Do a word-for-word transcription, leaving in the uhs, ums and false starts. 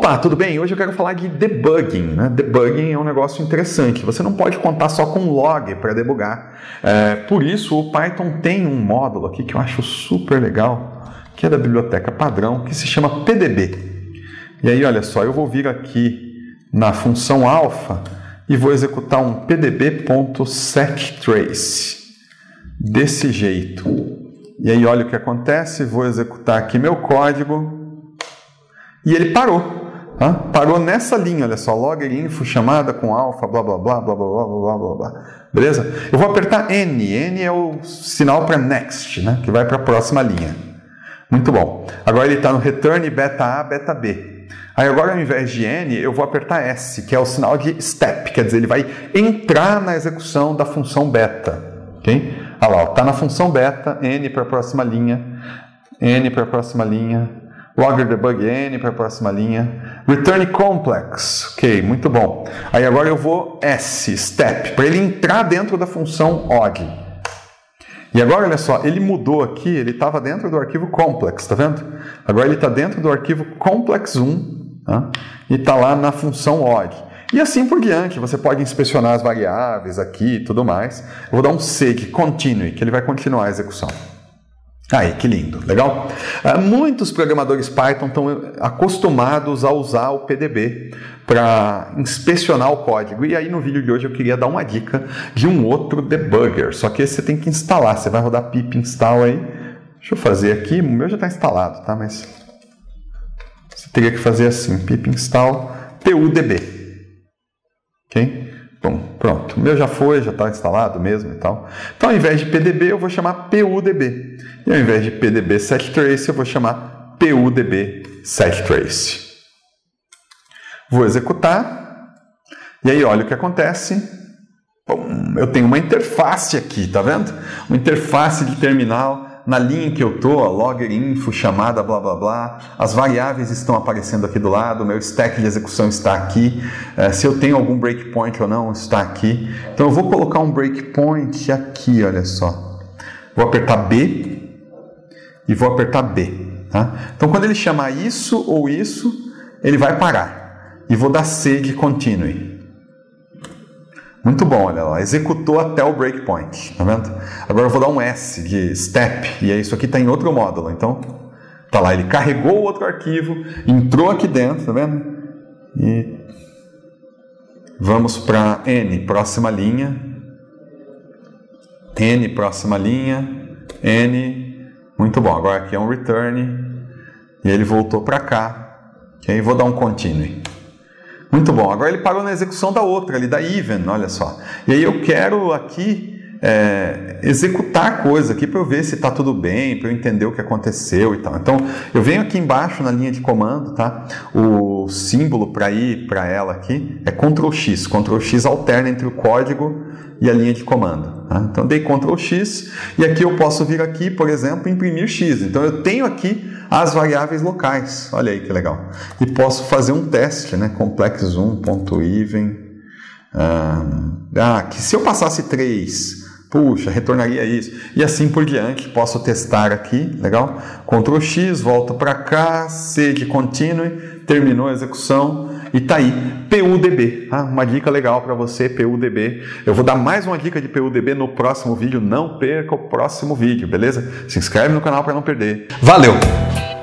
Opa, tudo bem? Hoje eu quero falar de debugging. Né? Debugging é um negócio interessante. Você não pode contar só com log para debugar. É, por isso, o Python tem um módulo aqui que eu acho super legal, que é da biblioteca padrão, que se chama P D B. E aí, olha só, eu vou vir aqui na função alpha e vou executar um pdb.setTrace. Desse jeito. E aí, olha o que acontece. Vou executar aqui meu código. E ele parou, tá? Parou nessa linha, olha só, logger info, chamada com alfa, blá, blá, blá, blá, blá, blá, blá, blá, blá, beleza? Eu vou apertar N, N é o sinal para next, né? Que vai para a próxima linha. Muito bom. Agora ele está no return beta A, beta B. Aí agora, ao invés de N, eu vou apertar S, que é o sinal de step, quer dizer, ele vai entrar na execução da função beta, ok? Olha lá, está na função beta, N para a próxima linha, N para a próxima linha, logger debug N para a próxima linha. Return complex. Ok, muito bom. Aí agora eu vou S, step, para ele entrar dentro da função og. E agora, olha só, ele mudou aqui, ele estava dentro do arquivo complex, tá vendo? Agora ele está dentro do arquivo complex um, tá? E está lá na função og. E assim por diante, você pode inspecionar as variáveis aqui e tudo mais. Eu vou dar um seg continue, que ele vai continuar a execução. Aí, que lindo, legal? Uh, muitos programadores Python estão acostumados a usar o P D B para inspecionar o código. E aí, no vídeo de hoje, eu queria dar uma dica de um outro debugger. Só que esse você tem que instalar. Você vai rodar pip install aí. Deixa eu fazer aqui. O meu já está instalado, tá? Mas você teria que fazer assim: pip install pudb. Ok? Bom, pronto. O meu já foi, já está instalado mesmo e tal. Então, ao invés de P D B, eu vou chamar pudb. E ao invés de pdb.setTrace, eu vou chamar pudb.setTrace. Vou executar. E aí, olha o que acontece. Bom, eu tenho uma interface aqui, tá vendo? Uma interface de terminal. Na linha que eu estou, logger info, chamada, blá, blá, blá. As variáveis estão aparecendo aqui do lado. O meu stack de execução está aqui. É, se eu tenho algum breakpoint ou não, está aqui. Então, eu vou colocar um breakpoint aqui, olha só. Vou apertar B e vou apertar B. Tá? Então, quando ele chamar isso ou isso, ele vai parar. E vou dar seg continue. Muito bom, olha lá, executou até o breakpoint, tá vendo? Agora eu vou dar um S de step, e aí isso aqui está em outro módulo, então, tá lá, ele carregou o outro arquivo, entrou aqui dentro, tá vendo? E vamos para N, próxima linha, N, próxima linha, N, muito bom, agora aqui é um return, e ele voltou para cá, e aí vou dar um continue. Muito bom, agora ele parou na execução da outra, ali da even, olha só. E aí eu quero aqui é, executar coisa aqui para eu ver se está tudo bem, para eu entender o que aconteceu e tal. Então, eu venho aqui embaixo na linha de comando, tá? O símbolo para ir para ela aqui é control X. control X alterna entre o código e a linha de comando. Tá? Então, dei control X e aqui eu posso vir aqui, por exemplo, imprimir X. Então, eu tenho aqui as variáveis locais. Olha aí que legal. E posso fazer um teste, né? complex um ponto even. Ah, que se eu passasse três, puxa, retornaria isso. E assim por diante. Posso testar aqui, legal? control X, volta para cá, seg continue, terminou a execução. E tá aí, pudb, ah, uma dica legal para você, pudb. Eu vou dar mais uma dica de pudb no próximo vídeo, não perca o próximo vídeo, beleza? Se inscreve no canal para não perder. Valeu!